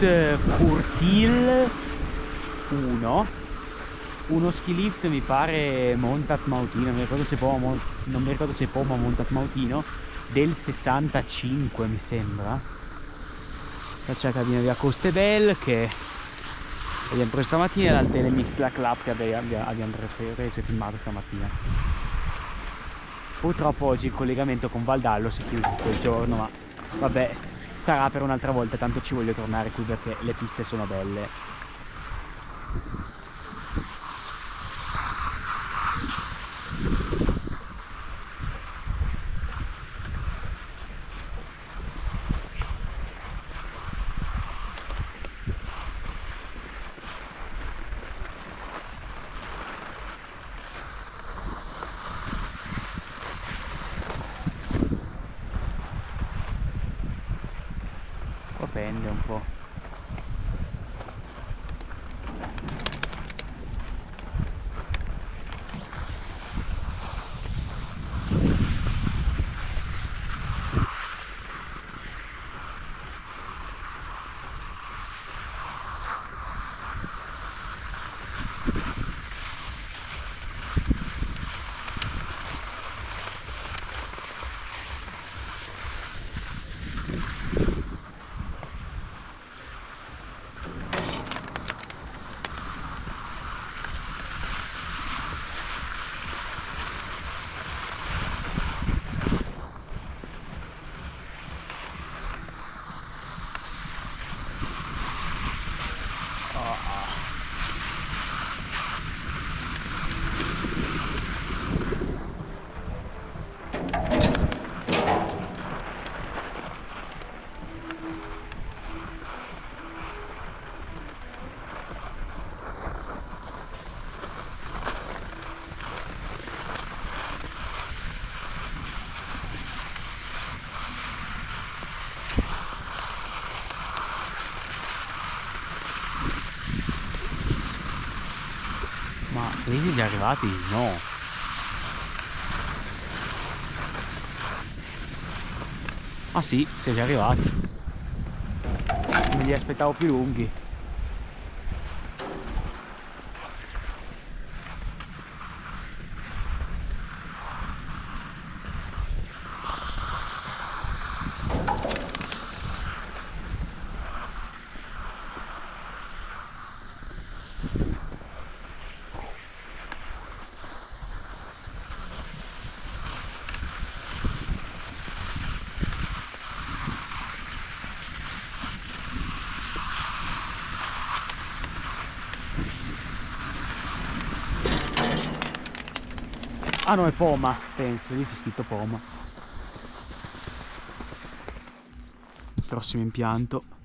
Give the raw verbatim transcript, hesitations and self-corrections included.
lift Curtil uno, uno ski lift mi pare Montaz Mautino, non mi ricordo se Poma, non mi ricordo se Poma Montaz Mautino, del sessantacinque mi sembra. La c'è la cabina via Costebel che abbiamo preso stamattina, dal Telemix la Club che abbiamo, abbiamo preso e filmato stamattina. Purtroppo oggi il collegamento con Valdallo si chiude tutto il giorno, ma vabbè, sarà per un'altra volta, tanto ci voglio tornare qui perché le piste sono belle. Qua pende un po'. Ma questi già arrivati? No. Ah sì, si è già arrivati. Me li aspettavo più lunghi. Ah no, è Poma, penso, lì c'è scritto Poma. Il prossimo impianto.